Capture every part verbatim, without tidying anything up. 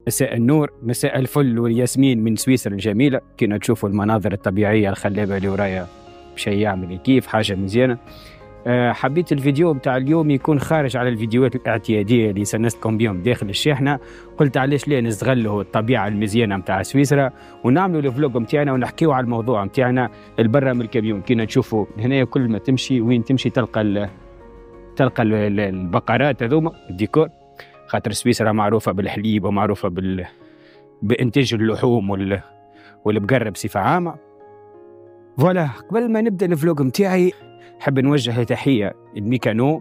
مساء النور، مساء الفل والياسمين من سويسرا الجميلة. كنا تشوفوا المناظر الطبيعية الخلابة اللي ورايا بشي يعمل كيف حاجة مزيانة. أه حبيت الفيديو متاع اليوم يكون خارج على الفيديوهات الاعتيادية اللي سنستكم بيهم داخل الشاحنة. قلت علاش ليه نستغلوا الطبيعة المزيانة متاع سويسرا ونعملوا الفلوج متاعنا ونحكيو على الموضوع متاعنا البرا من الكاميون. كنا تشوفوا هنا كل ما تمشي وين تمشي تلقى ال تلقى ال البقرات هذوما الديكور، خاطر سويسرا معروفة بالحليب ومعروفة بال... بإنتاج اللحوم وال... والبقرة بصفة عامة. فوالا، قبل ما نبدأ الفلوج متاعي حب نوجه تحية لميكانو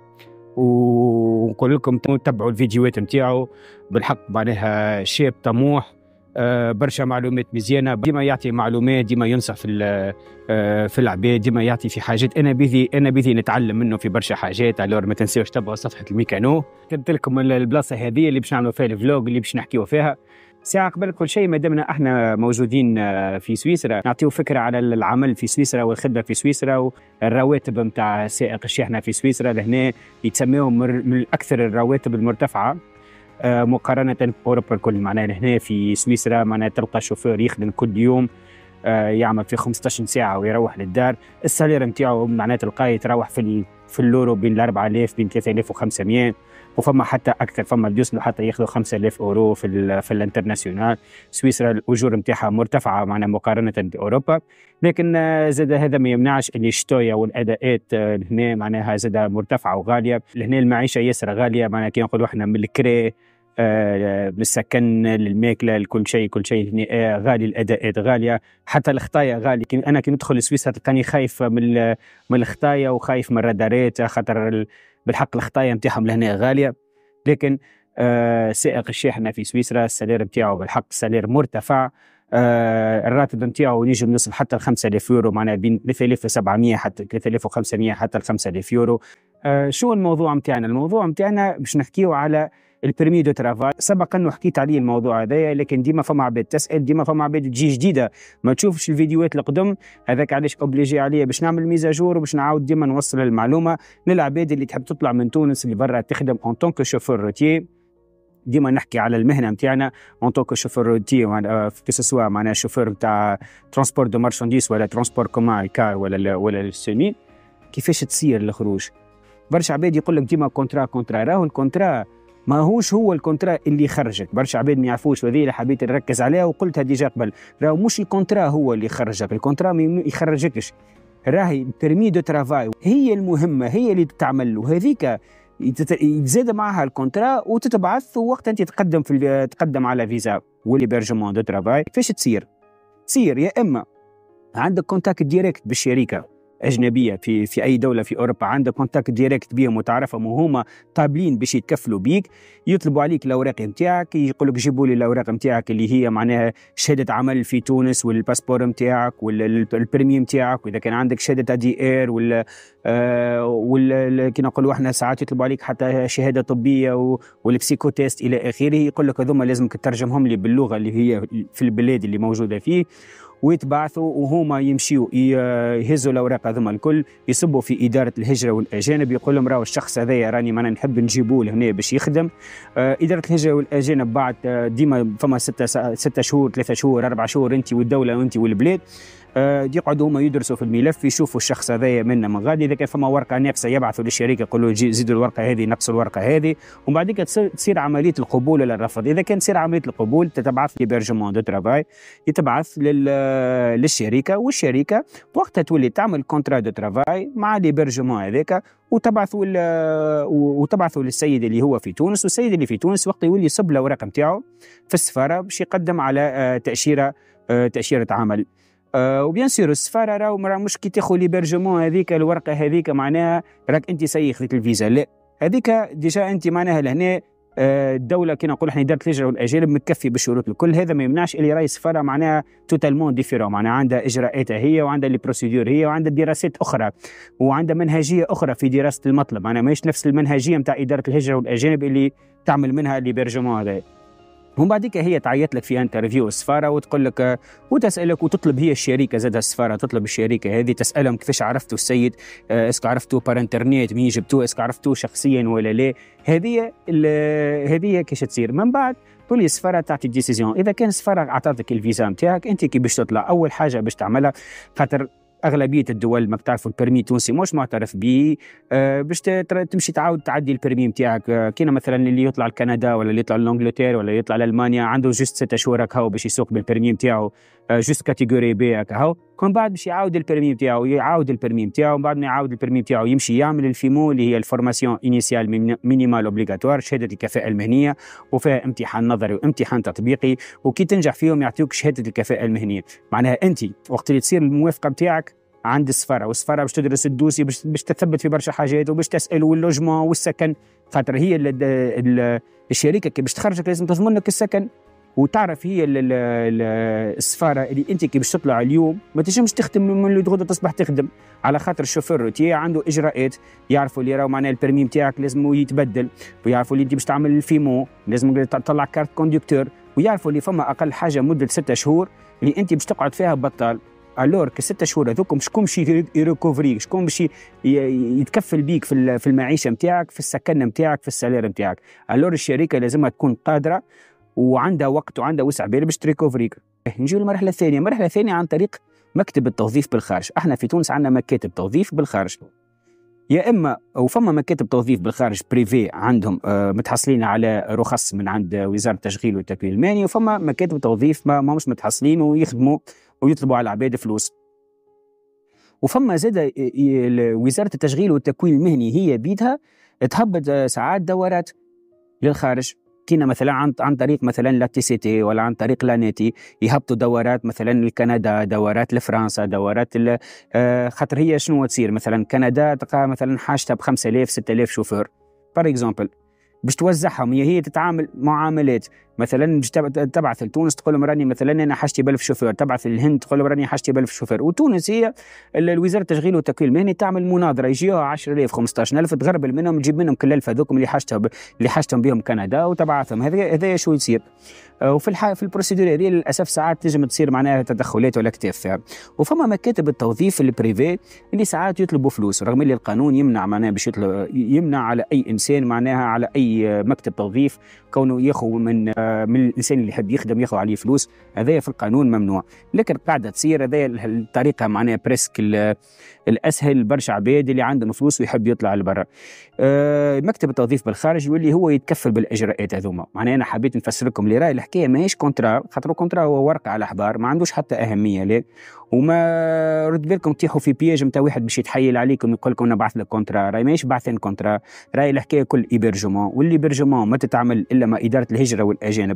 ونقول لكم تتبعوا الفيديوهات متاعه. بالحق معناها شاب طموح، آه برشا معلومات مزيانة، ديما يعطي معلومات، ديما ينصح في آه في العباد، ديما يعطي في حاجات انا بذي انا بذي نتعلم منه في برشا حاجات. الور ما تنساوش تتبعوا صفحة الميكانو. قلت لكم البلاصة هذه اللي باش نعملوا فيها الفلوج اللي باش نحكيوا فيها ساعة. قبل كل شيء ما دامنا احنا موجودين في سويسرا نعطيو فكرة على العمل في سويسرا والخدمة في سويسرا والرواتب نتاع سائق الشاحنة في سويسرا لهنا يتسميهم من أكثر الرواتب المرتفعة مقارنة بأوروبا الكل. معناها هنا في سويسرا معناها تلقى شوفير يخدم كل يوم يعمل في خمسطاش ساعة ويروح للدار. السالير نتاعو معناها تلقاه يتراوح في في اللورو بين أربعة آلاف بين ثلاثة آلاف وخمسمائة، وفما حتى اكثر، فما بيوصلوا حتى ياخذوا خمسة آلاف اورو في ال في الانترناسيونال. سويسرا الاجور نتاعها مرتفعه معنا مقارنه باوروبا، لكن زاد هذا ما يمنعش اللي الشتويه والاداءات هنا معناها زاد مرتفعه وغاليه. لهنا المعيشه ياسر غاليه، معناها كي نقولوا احنا من الكري آه بالسكن للماكله لكل شيء كل شيء هنا غالي، الاداءات غاليه، حتى الخطايا غالي. انا كي ندخل لسويسرا تلقاني خايف من من الخطايا وخايف من الرادارات، خاطر بالحق الخطايا نتاعهم لهنا غاليه. لكن آه سائق الشاحنه في سويسرا السالير نتاعو بالحق سالير مرتفع. آه الراتب نتاعو ينجم يوصل حتى ل خمسة آلاف يورو، معناها بين ثلاثة آلاف وسبعمائة حتى ثلاثة آلاف وخمسمائة حتى ل خمسة آلاف يورو. آه شو الموضوع نتاعنا؟ الموضوع نتاعنا باش نحكيو على البرمي دو ترافاي. سبقا انه حكيت عليه الموضوع هذايا، لكن ديما فما عباد تسال، ديما فما عباد تجي جديده ما تشوفش الفيديوهات القدم. هذاك علاش اوبليجي عليا باش نعمل ميزاجور وباش نعاود ديما نوصل المعلومه للعباد اللي تحب تطلع من تونس اللي برا تخدم اون طونك شوفور روتيي. ديما نحكي على المهنه نتاعنا اون طونك شوفور روتيي، كو سوا معناها شوفور نتاع ترونسبور دو مارشانديز ولا ترونسبور كومان كار ولا ولا السيمي. كيفاش تصير الخروج؟ برشا عباد يقول لك ديما كونترا كونترا، راهو الكونترا ما هوش هو الكونترا اللي يخرجك. برشا عباد ما يعرفوش، وهذه اللي حبيت نركز عليها وقلتها ديجا قبل. راهو مش الكونترا هو اللي يخرجك، الكونترا ما يخرجكش، راهي البيرمي دو ترافاي هي المهمه، هي اللي تعمل، وهذيك يتزاد معها الكونترا وتتبعث، ووقت انت تقدم في تقدم على فيزا والهيبرجمون دو ترافاي. كيفاش تصير؟ تصير يا اما عندك كونتاكت ديريكت بالشركه أجنبية في في أي دولة في أوروبا، عندك كونتاكت ديريكت بهم وتعرفهم وهما قابلين باش يتكفلوا بيك، يطلبوا عليك الأوراق نتاعك، يقول لك جيبوا لي الأوراق نتاعك اللي هي معناها شهادة عمل في تونس والباسبور نتاعك والبرمي نتاعك، وإذا كان عندك شهادة دي إير ولا آه ولا كي نقولوا احنا ساعات يطلبوا عليك حتى شهادة طبية والبسيكو تيست إلى آخره. يقول لك هذوما لازمك تترجمهم لي باللغة اللي هي في البلاد اللي موجودة فيه، ويتبعثوا وهما يمشيوا يهزوا الاوراق هذوما الكل، يصبوا في اداره الهجره والاجانب، يقول لهم راهو الشخص هذايا راني ما نحب نجيبوه لهنا باش يخدم. آه اداره الهجره والاجانب بعد آه ديما فما ستة ستة شهور ثلاثة شهور أربعة شهور انت والدوله وانت والبلاد آه يقعدوا هما يدرسوا في الملف، يشوفوا الشخص هذايا منا من غادي. اذا كان فما ورقه ناقصه يبعثوا للشركه يقولوا زيدوا الورقه هذه نقصوا الورقه هذه، ومن بعد تصير عمليه القبول ولا الرفض. اذا كان تصير عمليه القبول تتبعث ليبرجمون دو ترافاي، يتبعث لل للشركه، والشركه وقتها تولي تعمل كونترا دو ترافاي مع ليبرجمون هذاك، وتبعثوا وتبعثوا للسيد اللي هو في تونس، والسيد اللي في تونس وقت يولي يصب الاوراق نتاعو في السفاره باش يقدم على تاشيره تاشيره عمل. أه وبيان سير السفاره راهو مش كي تاخذ ليبرجمون هذيك الورقه هذيك معناها راك انت سيخ ديك الفيزا، لا، هذيك ديجا انت معناها لهنا الدوله كي نقول احنا اداره الهجره والاجانب متكفي بالشروط الكل. هذا ما يمنعش اللي راهي السفاره معناها توتالمون ديفيرون، معناها عندها اجراءاتها هي وعندها لي بروسيدور هي وعندها دراسات اخرى وعندها منهجيه اخرى في دراسه المطلب، معناها ماهيش نفس المنهجيه نتاع اداره الهجره والاجانب اللي تعمل منها ليبرجمون هذا. ومن بعديك هي تعيط لك في انترفيو السفاره وتقول لك وتسالك وتطلب هي الشركه زادها السفاره تطلب الشركه هذه تسالهم كيفاش عرفتوا السيد، اسكو عرفتوه بار انترنت مين جبتوه، اسكو عرفتوه شخصيا ولا لا. هذه هذه كيش تصير من بعد تولي السفاره تعطي ديسيزيون. اذا كان السفاره عطاتك الفيزا نتاعك انت كي باش تطلع اول حاجه باش تعملها، خاطر اغلبيه الدول ما تعرفوا البرمي التونسي مش معترف به، أه باش تمشي تعاود تعدي البرمي نتاعك. أه كاين مثلا اللي يطلع لكندا ولا اللي يطلع لانجلترا ولا يطلع لالمانيا عنده جوست ستة شهور هكا باش يسوق بالبرمي نتاعو، أه جوست كاتيجوري بي هكا، كون بعد باش يعاود البرمي نتاعو يعاود البرمي نتاعو بعد ما يعاود البرمي نتاعو يمشي يعمل الفيمو اللي هي الفورماسيون انيسيال مينيمال اوبليغاتوار، شهاده الكفاءه المهنيه وفيها امتحان نظري وامتحان تطبيقي، وكي تنجح فيهم يعطيوك شهاده الكفاءه المهنيه. معناها انت وقت اللي تصير الموافقه نتاعك عند السفاره، والسفاره باش تدرس الدوسي باش باش تثبت في برشا حاجات وباش تسال واللوجمون والسكن، خاطر هي ال ال ال الشركه كي باش تخرجك لازم تضمن لك السكن، وتعرف هي ال ال ال السفاره اللي انت كي باش تطلع اليوم ما تنجمش تخدم من اللي غدا تصبح تخدم، على خاطر الشوفير روتي عنده اجراءات، يعرفوا اللي راهو معناها البرمي نتاعك لازم يتبدل، ويعرفوا اللي انت باش تعمل الفيمو لازم تطلع كارت كوندكتور، ويعرفوا اللي فما اقل حاجه مده ستة شهور اللي انت باش تقعد فيها بطال. الور كستة شهور هذوكم شكون باش يريكوفريك، شكون باش يتكفل بيك في في المعيشه نتاعك، في السكن نتاعك، في السالير نتاعك. الور الشركه لازمها تكون قادره وعندها وقت وعندها وسع بال باش تريكوفريك. نجيو للمرحله الثانيه، المرحله الثانيه عن طريق مكتب التوظيف بالخارج. احنا في تونس عندنا مكاتب توظيف بالخارج، يا اما او فما مكاتب توظيف بالخارج بريفي عندهم آه متحصلين على رخص من عند وزاره التشغيل والتكوين المهني، وفما مكاتب توظيف ما ماهمش متحصلين ويخدموا ويطلبوا على العباد فلوس. وفما زاد وزاره التشغيل والتكوين المهني هي بيدها تهبط ساعات دورات للخارج، كينا مثلا عن عن طريق مثلا لا تي سي تي ولا عن طريق لانيتي يهبطوا دورات مثلا لكندا، دورات لفرنسا، دورات آه خاطر هي شنو تصير مثلا كندا تلقى مثلا حاجتها ب خمسة آلاف ستة آلاف شوفور بار اكزومبل، باش توزعهم هي هي تتعامل معاملات، مثلا باش تبعث لتونس تقول لهم راني مثلا انا حاجتي بألف شوفير، تبعث للهند تقول لهم راني حاجتي بألف شوفير، وتونس هي الوزاره التشغيل والتكوين المهني تعمل مناظره يجيوها عشرة آلاف خمسطاش ألف تغربل منهم تجيب منهم كل ألف هذوكم اللي حاجتهم اللي حاجتهم بهم كندا وتبعثهم. هذا هذا شو يصير. وفي الح... في البروسيدور هذه للاسف ساعات تنجم تصير معناها تدخلات ولا كتاف فيها. وفما مكاتب التوظيف البريفي اللي ساعات يطلبوا فلوس، رغم اللي القانون يمنع معناها باش يطلب يمنع على اي انسان معناها على اي مكتب توظيف كونه ياخذ من من الانسان اللي يحب يخدم ياخذ عليه فلوس، هذايا في القانون ممنوع، لكن قاعده تصير هذايا الطريقه معناها بريسك الاسهل برشا عباد اللي عندهم فلوس ويحب يطلع لبرا. أه مكتب التوظيف بالخارج يولي هو يتكفل بالاجراءات هذوما. معناها انا حبيت نفسر لكم اللي راي الحكايه ماهيش كونترا، خاطر كونترا هو ورقه على حبار ما عندوش حتى اهميه ليه، وما رد بالكم تيحوا في بياج نتاع واحد باش يتحايل عليكم يقول لكم نبعث لك كونترا، راي ماهيش باعثين كونترا، راي الحكايه كل ايبرجمون، والليبرجمون ما تتعمل الا ما اداره الهجره والاجانب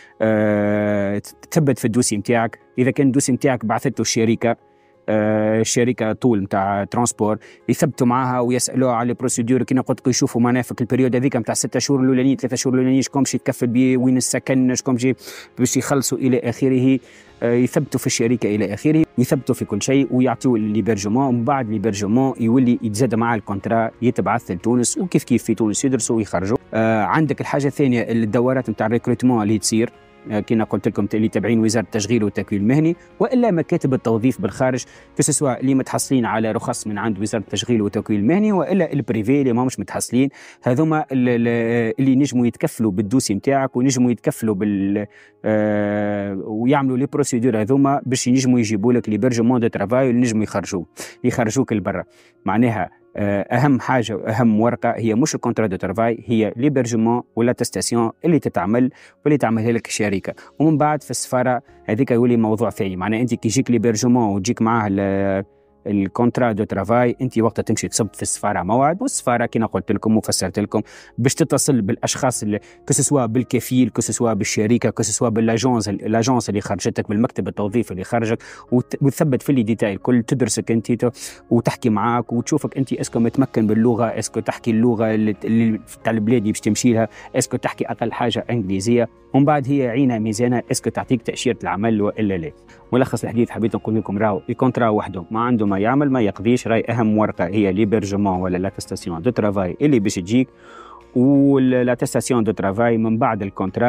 أه تثبت في الدوسي نتاعك. اذا كان الدوسي نتاعك بعثته الشركه آه الشركه طول نتاع ترانسبور يثبتوا معاها ويسالوها على البروسيدور، كي قلت لكم يشوفوا معنا في البريود هذيك نتاع ستة شهور الاولانيين ثلاثة شهور الاولانيين شكون باش يتكفل بيه، وين السكن، شكون باش يخلصوا الى اخره، آه يثبتوا في الشركه الى اخره، ويثبتوا في كل شيء ويعطيوا ليبرجمون، ومن بعد ليبرجمون يولي يتزاد مع الكونترا يتبعث لتونس، وكيف كيف في تونس يدرسوا ويخرجوا. آه عندك الحاجه الثانيه الدورات نتاع الريكروتمون اللي تصير كنا قلت لكم اللي تابعين وزاره التشغيل والتكوين المهني، والا مكاتب التوظيف بالخارج كسوا اللي متحصلين على رخص من عند وزاره التشغيل والتكوين المهني، والا البريفي اللي ما مش متحصلين، هذوما اللي نجموا يتكفلوا بالدوسي نتاعك ونجموا يتكفلوا بال آه ويعملوا لي بروسيدور هذوما باش ينجموا يجيبوا لك لي بيرجمون دو ترافاي اللي نجموا يخرجوا يخرجوك لبرا. معناها اهم حاجه واهم ورقه هي مش الكونترا دو ترافاي، هي ليبرجمون ولا تستاسيون اللي تتعمل واللي تعملها لك الشركه، ومن بعد في السفاره هذيك يولي موضوع ثاني. معناها انت كي يجيك ليبرجمون وتجيك معاه الكونترا دو ترافاي انت وقتها تمشي تصب في السفاره موعد، والسفاره كما قلت لكم وفسرت لكم باش تتصل بالاشخاص كسوا بالكفيل كسوا بالشركه كسوا بالاجونس الاجونس اللي خرجتك بالمكتب التوظيف اللي خرجك، وتثبت في لي ديتاي الكل، تدرسك انت وتحكي معاك وتشوفك انت اسكو متمكن باللغه، اسكو تحكي اللغه اللي تاع البلاد اللي باش تمشي لها، اسكو تحكي اقل حاجه انجليزيه، ومن بعد هي عينها ميزانه اسكو تعطيك تاشيره العمل والا لا. ملخص الحديث حبيت نقول لكم راهو الكونترا وحده ما عنده ما يعمل ما يقضيش، راي اهم ورقه هي ليبرجمون ولا لاتستاسيون دو ترافاي اللي باش تجيك، والاتستاسيون دو ترافاي من بعد الكونترا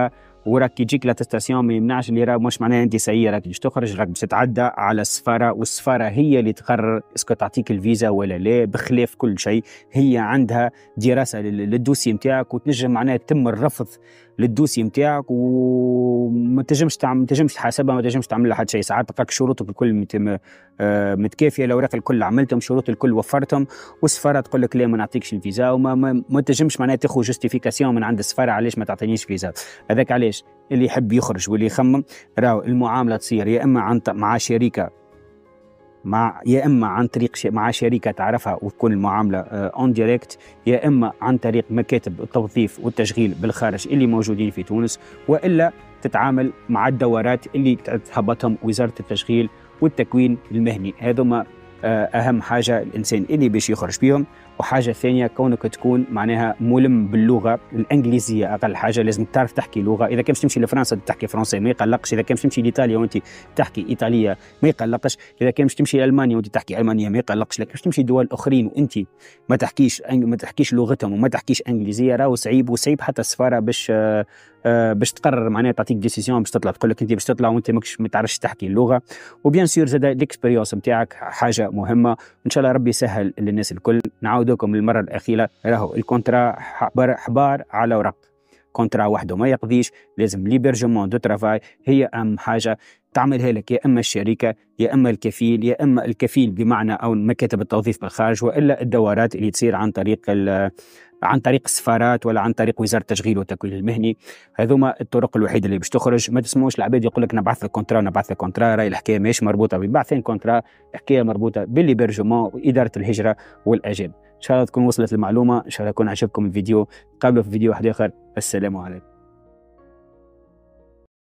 وراك كي تجيك لاتستاسيون ما يمنعش اللي راه مش معناها انت سيئه راك باش تخرج، راك باش تتعدى على السفاره، والسفاره هي اللي تقرر اسكو تعطيك الفيزا ولا لا، بخلاف كل شيء هي عندها دراسه للدوسي نتاعك، وتنجم معناها تم الرفض للدوسي نتاعك، وما تنجمش تعمل ما تنجمش تحاسبها، ما تنجمش تعمل لها حتى شيء. ساعات تلقاك شروطك الكل مت... آه متكافيه، الاوراق الكل عملتهم، شروط الكل وفرتهم، والسفاره تقول لك لا ما نعطيكش الفيزا، وما ما, ما تنجمش معناها تاخذ جوستيفيكاسيون من عند السفاره علاش ما تعطينيش فيزا. هذاك علاش اللي يحب يخرج واللي يخمم راهو المعامله تصير يا اما عن مع شركه مع يا اما عن طريق ش... مع شركه تعرفها وتكون المعامله اون آه دايركت، يا اما عن طريق مكاتب التوظيف والتشغيل بالخارج اللي موجودين في تونس، والا تتعامل مع الدورات اللي تهبطهم وزاره التشغيل والتكوين المهني. هذوما آه اهم حاجه الانسان اللي باش يخرج بيهم. وحاجه ثانيه كونك تكون معناها ملم باللغه الانجليزيه، اقل حاجه لازم تعرف تحكي لغه. اذا كان باش تمشي لفرنسا تحكي فرنسي ما يقلقش، اذا كان باش تمشي لايطاليا وانت تحكي ايطاليه ما يقلقش، اذا كان باش تمشي لالمانيا وانت تحكي المانيه ما يقلقش. لكن باش تمشي دول اخرين وانت ما تحكيش ما تحكيش لغتهم وما تحكيش انجليزيه راهو صعيب، وصعيب حتى السفاره باش آه آه باش تقرر معناها تعطيك ديسيزيون باش تطلع، تقول لك انت باش تطلع وانت ماكش ما تعرفش تحكي اللغه. وبيان سور زاد الاكسبيريونس نتاعك حاجه مهمه، ان شاء الله ربي يسهل للناس الكل. نعاودكم للمره الاخيره، راهو الكونترا حبار, حبار على ورق، كونترا وحده ما يقضيش، لازم ليبرجمون دو ترافاي هي اهم حاجه تعملها لك يا اما الشركه يا اما الكفيل، يا اما الكفيل بمعنى او مكاتب التوظيف بالخارج، والا الدورات اللي تصير عن طريق عن طريق السفارات ولا عن طريق وزاره التشغيل والتكوين المهني. هذوما الطرق الوحيده اللي باش تخرج. ما تسمعوش العباد يقول لك نبعث لك كونترا نبعث لك كونترا، راهي الحكايه ماهيش مربوطه ببعثين كونترا، الحكايه مربوطه بالليبرجمون واداره الهجره والاجانب. ان شاء الله تكون وصلت المعلومه، ان شاء الله يكون عجبكم الفيديو. قبل في فيديو واحد اخر، السلام عليكم.